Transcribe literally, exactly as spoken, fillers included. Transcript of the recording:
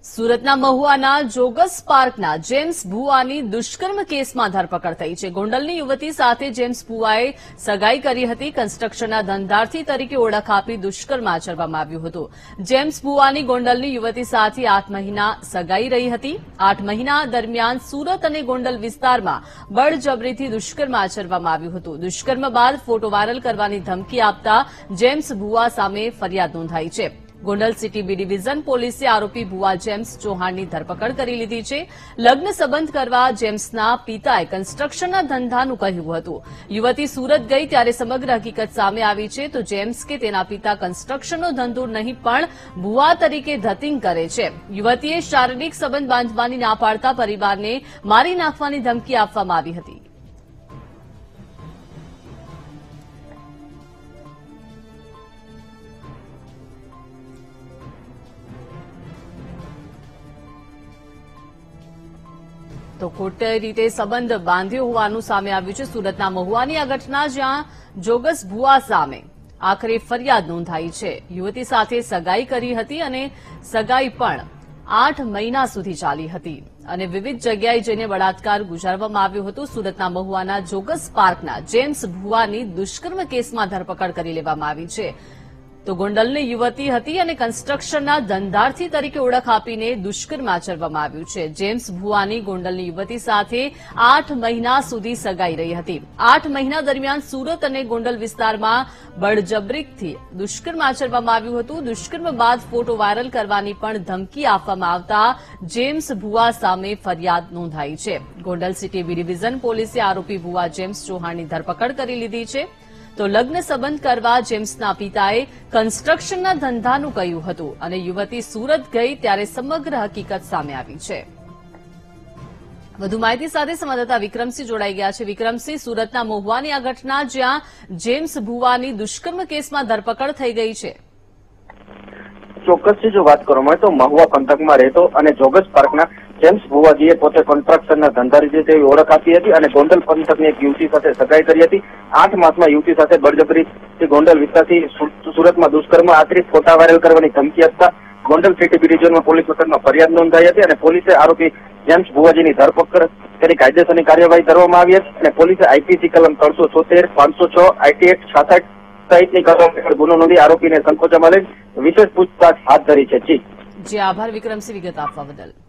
સુરતના મહુવાના joggers પાર્કના James Bhuvani દુષ્કર્મ કેસમાં ધરપકડ થઈ છે. ગોંડલની યુવતી સાથે જેમ્સ ભુવાએ સગાઈ કરી હતી. કન્સ્ટ્રક્શનના ધંધાર્થી તરીકે ઓળખ આપી દુષ્કર્મ આચરવામાં આવ્યું હતું. જેમ્સ ભુવાની ગોંડલની યુવતી સાથે આઠ મહિના સગાઈ રહી હતી. આઠ મહિના દરમિયાન સુરત અને ગોંડલ વિસ્તારમાં બળજબરીથી દુષ્કર્મ આચરવામાં આવ્યું હતું. દુષ્કર્મ બાદ ફોટો વાયરલ કરવાની ધમકી આપતા જેમ્સ ભુવા સામે ફરિયાદ નોંધાઈ છે. ગોંડલ સિટી બી ડિવિઝન પોલીસે આરોપી ભુવા જેમ્સ ચૌહાણની ધરપકડ કરી લીધી છે. લગ્ન સંબંધ કરવા જેમ્સના પિતાએ કન્સ્ટ્રક્શનના ધંધાનું કહ્યું હતું. યુવતી સુરત ગઈ ત્યારે સમગ્ર હકીકત સામે આવી છે. તો જેમ્સ કે તેના પિતા કન્સ્ટ્રક્શનનો ધંધો નહીં પણ ભુવા તરીકે ધતિંગ કરે છે. યુવતીએ શારીરિક સંબંધ બાંધવાની ના પાડતા પરિવારને મારી નાખવાની ધમકી આપવામાં આવી હતી. તો ખોટી રીતે સંબંધ બાંધ્યો હોવાનું સામે આવ્યું છે. સુરતના મહુવાની આ ઘટના જ્યાં જોગસ ભુવા સામે આખરે ફરિયાદ નોંધાઈ છે. યુવતી સાથે સગાઈ કરી હતી અને સગાઈ પણ આઠ મહિના સુધી ચાલી હતી અને વિવિધ જગ્યાએ જઈને બળાત્કાર ગુજારવામાં આવ્યો હતો. સુરતના મહુવાના જોગસ પાર્કના જેમ્સ ભુવાની દુષ્કર્મ કેસમાં ધરપકડ કરી લેવામાં આવી છે. તો ગોંડલની યુવતી હતી અને કન્સ્ટ્રક્શનના ધંધાર્થી તરીકે ઓળખ આપીને દુષ્કર્મ આચરવામાં આવ્યું છે. જેમ્સ ભુવાની ગોંડલની યુવતી સાથે આઠ મહિના સુધી સગાઈ રહી હતી. આઠ મહિના દરમિયાન સુરત અને ગોંડલ વિસ્તારમાં બળજબરીથી દુષ્કર્મ આચરવામાં આવ્યું હતું. દુષ્કર્મ બાદ ફોટો વાયરલ કરવાની પણ ધમકી આપવામાં આવતા જેમ્સ ભુવા સામે ફરિયાદ નોંધાઈ છે. ગોંડલ સિટી બી ડિવિઝન પોલીસે આરોપી ભુવા જેમ્સ ચૌહાણની ધરપકડ કરી લીધી છે. તો લગ્ન સંબંધ કરવા જેમ્સના પિતાએ કન્સ્ટ્રક્શનના ધંધાનું કહ્યું હતું અને યુવતી સુરત ગઈ ત્યારે સમગ્ર હકીકત સામે આવી છે. વધુ માહિતી સાથે સંવાદદાતા વિક્રમસિંહ જોડાઈ ગયા છે. વિક્રમસિંહ, સુરતના મહુવાની આ ઘટના જ્યાં જેમ્સ ભુવાની દુષ્કર્મ કેસમાં ધરપકડ થઈ ગઈ છે. ચોક્કસથી જો વાત કરવામાં આવે તો મહુવા પંથકમાં રહેતો અને જોગસ પાર્કના જેમ્સ ભુવાજીએ પોતે કોન્ટ્રાક્શનના ધંધારી તેવી ઓળખ આપી હતી અને ગોંડલ પંથકની એક યુવતી સાથે સગાઈ કરી હતી. આઠ માસમાં યુવતી સાથે બળજબરીથી ગોંડલ વિસ્તારથી સુરતમાં દુષ્કર્મ આચરી ફોટા વાયરલ કરવાની ધમકી આપતા ગોંડલ સિટી બી ડિવિઝનમાં પોલીસ મથકમાં ફરિયાદ નોંધાઈ હતી અને પોલીસે આરોપી જેમ્સ ભુવાજીની ધરપકડ કરી કાયદેસરની કાર્યવાહી કરવામાં આવી હતી અને પોલીસે આઈપીસી કલમ ત્રણસો છોતેર પાંચસો છ આઈટી એક્ટ છાસઠ સહિતની કલમ હેઠળ ગુનો નોંધી આરોપીને સંકોચામાં લઈ વિશેષ પૂછતાછ હાથ ધરી છે. જી જી આભાર વિક્રમસિંહ વિગત આપવા બદલ.